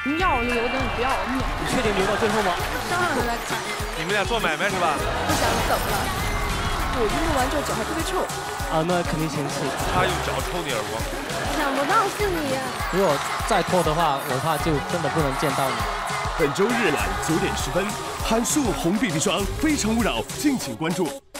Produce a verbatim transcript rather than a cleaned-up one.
你要我就留着，你不要我撵。 你确定留到最后吗？ 当然来看。 你们俩做买卖是吧？ 不想怎么了？我一录完之后脚还特别臭。 啊，那肯定嫌弃。 他用脚抽你耳光。 想不到是你。 如果再拖的话，我怕就真的不能见到你。 本周日晚九点十分，韩束红 B B 霜《非诚勿扰》，敬请关注。